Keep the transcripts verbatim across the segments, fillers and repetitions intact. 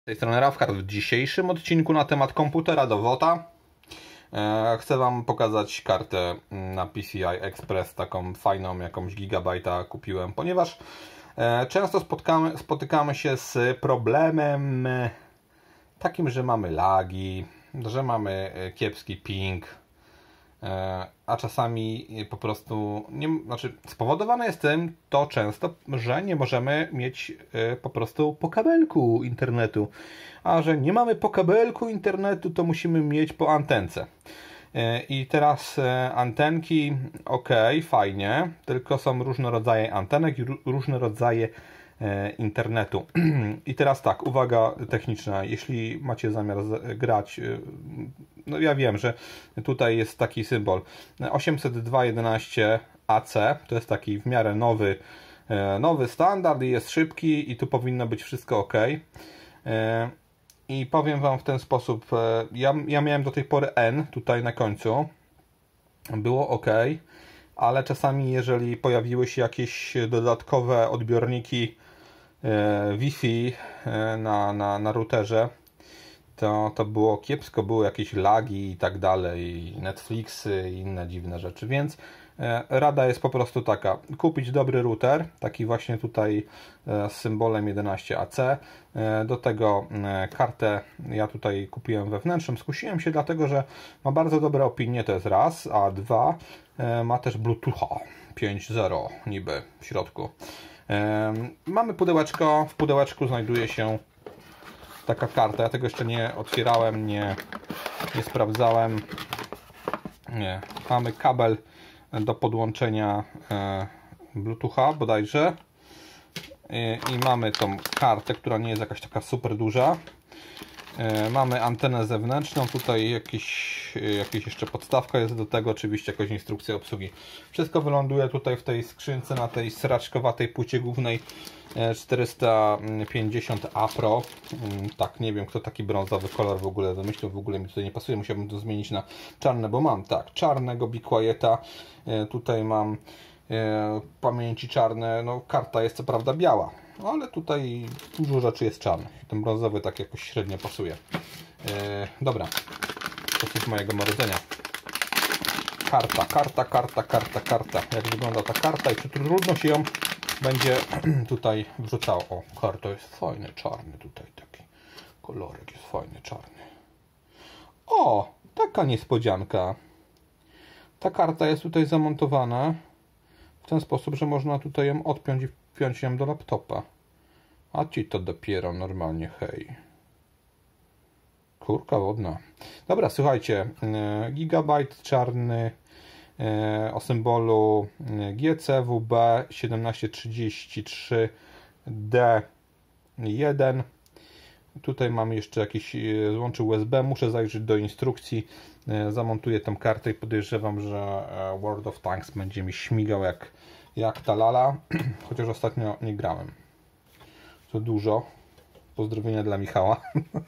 Z tej strony Rawhard. W dzisiejszym odcinku na temat komputera do WOTA e, chcę Wam pokazać kartę na P C I Express, taką fajną, jakąś gigabajta kupiłem, ponieważ e, często spotkamy, spotykamy się z problemem takim, że mamy lagi, że mamy kiepski ping, e, a czasami po prostu, nie, znaczy spowodowane jest tym to często, że nie możemy mieć e, po prostu po kabelku internetu, a że nie mamy po kabelku internetu, to musimy mieć po antence. E, I teraz e, antenki, ok, fajnie, tylko są różne rodzaje antenek i różne rodzaje internetu. I teraz tak, uwaga techniczna, jeśli macie zamiar grać, no ja wiem, że tutaj jest taki symbol osiemset dwa jedenaście A C, to jest taki w miarę nowy, nowy standard i jest szybki i tu powinno być wszystko ok. I powiem Wam w ten sposób, ja, ja miałem do tej pory N tutaj na końcu, było ok, ale czasami jeżeli pojawiły się jakieś dodatkowe odbiorniki Wi-Fi na, na, na routerze, to, to było kiepsko, były jakieś lagi i tak dalej, Netflixy i inne dziwne rzeczy, więc rada jest po prostu taka: kupić dobry router, taki właśnie tutaj z symbolem jedenaście A C, do tego kartę ja tutaj kupiłem wewnętrzną, skusiłem się dlatego, że ma bardzo dobre opinie, to jest raz, a dwa, ma też Bluetootha pięć zero niby w środku. Mamy pudełeczko, w pudełeczku znajduje się taka karta, ja tego jeszcze nie otwierałem, nie, nie sprawdzałem. Nie. Mamy kabel do podłączenia Bluetootha bodajże i, i mamy tą kartę, która nie jest jakaś taka super duża. Mamy antenę zewnętrzną, tutaj jakiś, jakiś jeszcze podstawka jest do tego, oczywiście jakaś instrukcja obsługi. Wszystko wyląduje tutaj w tej skrzynce, na tej sraczkowatej płycie głównej czterysta pięćdziesiąt A Pro. Tak, nie wiem, kto taki brązowy kolor w ogóle wymyślił, w ogóle mi tutaj nie pasuje, musiałbym to zmienić na czarne, bo mam tak, czarnego Be Quieta, tutaj mam pamięci czarne, no karta jest co prawda biała, ale tutaj dużo rzeczy jest czarnych. Ten brązowy tak jakoś średnio pasuje. E, dobra, to jest mojego marudzenia. Karta, karta, karta, karta, karta. Jak wygląda ta karta i czy trudno się ją będzie tutaj wrzucało. O, karta jest fajny, czarny tutaj taki. Kolorek jest fajny, czarny. O, taka niespodzianka. Ta karta jest tutaj zamontowana w ten sposób, że można tutaj ją odpiąć i wpiąć ją do laptopa. A ci to dopiero normalnie, hej. Kurka wodna. Dobra, słuchajcie, gigabajt czarny o symbolu G C W B siedemnaście trzydzieści trzy D jeden. Tutaj mamy jeszcze jakiś złącze U S B. Muszę zajrzeć do instrukcji. Zamontuję tą kartę i podejrzewam, że World of Tanks będzie mi śmigał jak, jak ta lala. Chociaż ostatnio nie grałem. To dużo. Pozdrowienia dla Michała.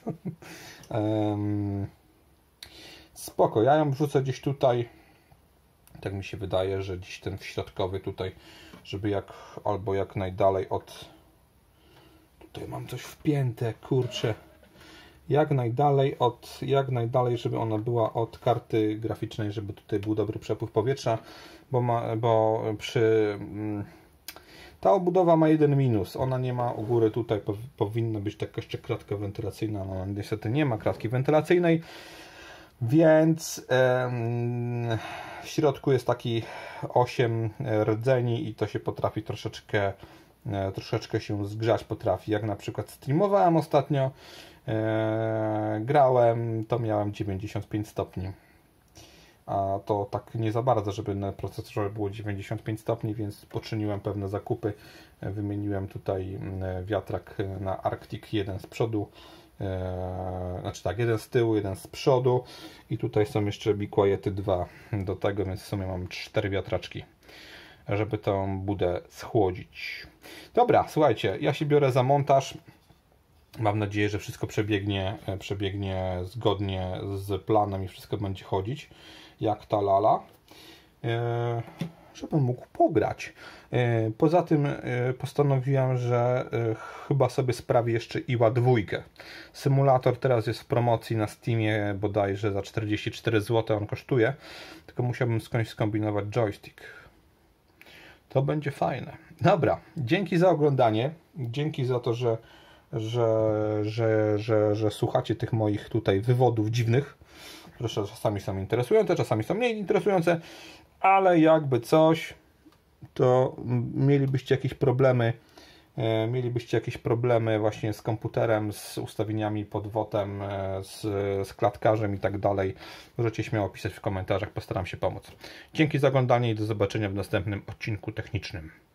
um, spoko. Ja ją wrzucę gdzieś tutaj. Tak mi się wydaje, że gdzieś ten środkowy tutaj, żeby jak albo jak najdalej od... Tutaj mam coś wpięte, kurczę. Jak najdalej od, jak najdalej, żeby ona była od karty graficznej, żeby tutaj był dobry przepływ powietrza, bo, ma, bo przy... Ta obudowa ma jeden minus. Ona nie ma u góry, tutaj powinna być taka jeszcze kratka wentylacyjna, no niestety nie ma kratki wentylacyjnej, więc em, w środku jest taki osiem rdzeni i to się potrafi troszeczkę troszeczkę się zgrzać potrafi. Jak na przykład streamowałem ostatnio, e, grałem, to miałem dziewięćdziesiąt pięć stopni. A to tak nie za bardzo, żeby na procesorze było dziewięćdziesiąt pięć stopni, więc poczyniłem pewne zakupy. Wymieniłem tutaj wiatrak na Arctic, jeden z przodu, e, znaczy tak, jeden z tyłu, jeden z przodu i tutaj są jeszcze Be Quiety dwa do tego, więc w sumie mam cztery wiatraczki, żeby tą budę schłodzić. Dobra, słuchajcie, ja się biorę za montaż. Mam nadzieję, że wszystko przebiegnie, przebiegnie zgodnie z planem i wszystko będzie chodzić jak ta lala. żebym mógł pograć. Poza tym postanowiłem, że chyba sobie sprawię jeszcze Iła dwójkę. Symulator teraz jest w promocji na Steamie bodajże za czterdzieści cztery złote on kosztuje, tylko musiałbym skądś skombinować joystick. To będzie fajne. Dobra, dzięki za oglądanie, dzięki za to, że, że, że, że, że słuchacie tych moich tutaj wywodów dziwnych, które czasami są interesujące, czasami są mniej interesujące, ale jakby coś, to mielibyście jakieś problemy, mielibyście jakieś problemy właśnie z komputerem, z ustawieniami pod wotem, z, z klatkarzem i tak dalej, możecie śmiało pisać w komentarzach, postaram się pomóc. Dzięki za oglądanie i do zobaczenia w następnym odcinku technicznym.